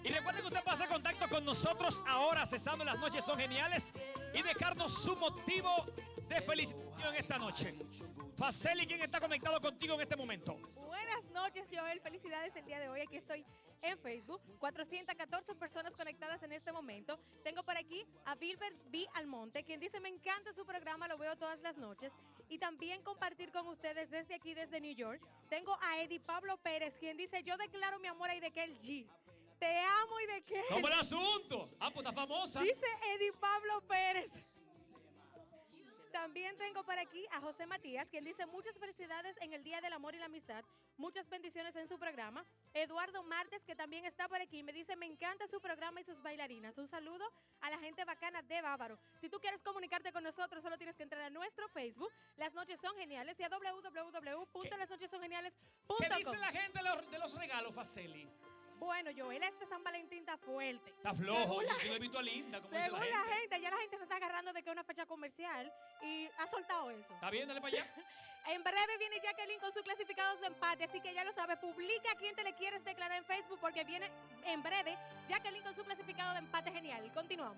Y recuerden que usted pasa en contacto con nosotros ahora, cesando las noches son geniales, y dejarnos su motivo de felicitación esta noche. Faceli, ¿quién está conectado contigo en este momento? Buenas noches, Joel. Felicidades el día de hoy. Aquí estoy en Facebook. 414 personas conectadas en este momento. Tengo por aquí a Bilbert B. Almonte, quien dice, me encanta su programa, lo veo todas las noches. Y también compartir con ustedes desde aquí, desde New York. Tengo a Eddie Pablo Pérez, quien dice, yo declaro mi amor a Idekel G. Te amo, Idekel. ¿Cómo el asunto? Ah, pues está famosa. Dice Eddie Pablo Pérez. También tengo por aquí a José Matías, quien dice muchas felicidades en el Día del Amor y la Amistad, muchas bendiciones en su programa. Eduardo Martes, que también está por aquí, me dice, me encanta su programa y sus bailarinas. Un saludo a la gente bacana de Bávaro. Si tú quieres comunicarte con nosotros, solo tienes que entrar a nuestro Facebook, Las Noches Son Geniales, y a www.lasnochessongeniales.com. ¿Qué dice la gente de los regalos, Faceli? Bueno, Joel, este San Valentín está fuerte. Está flojo, yo lo he visto a Linda, como dice Según la gente. ya la gente se está agarrando de que es una fecha comercial y ha soltado eso. ¿Está bien? Dale para allá. En breve viene Jacqueline con sus clasificados de empate, así que ya lo sabes, publica a quién te le quieres declarar en Facebook porque viene en breve Jacqueline con su clasificado de empate genial. Continuamos.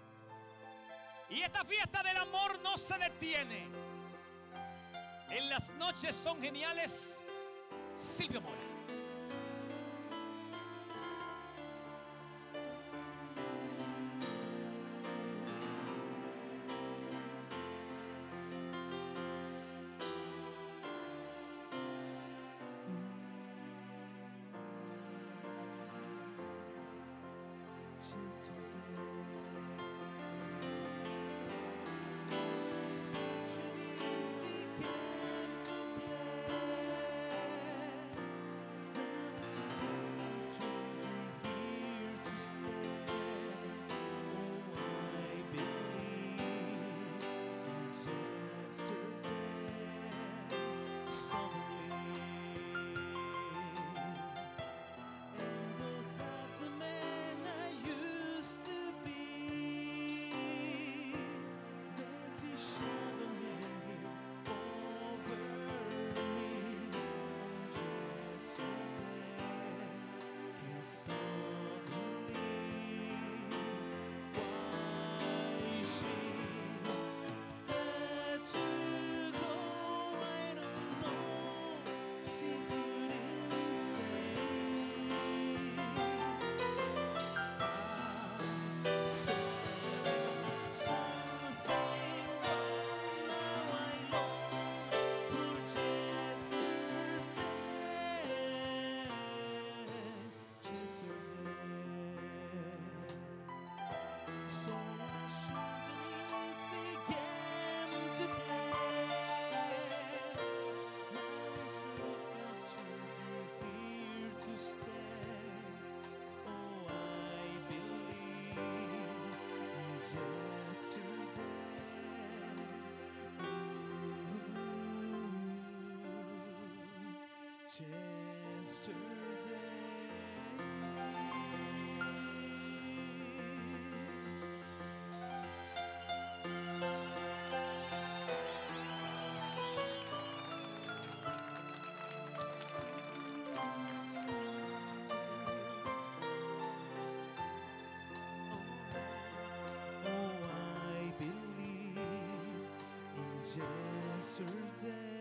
Y esta fiesta del amor no se detiene. En Las Noches Son Geniales, Silvio Mora. Yesterday